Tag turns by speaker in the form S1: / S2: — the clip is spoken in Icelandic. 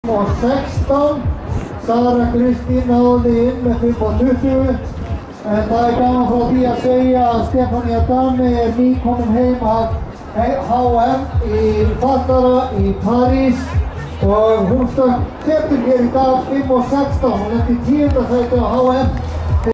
S1: og 16. Sara Kristín náði inn með 25. En það er gaman frá því að segja að Stefania Dami er nýkomin heim af HM í Fatara í París og hún stökk hér í dag 5 og 16. Hún lenti í 10. sæti á HM.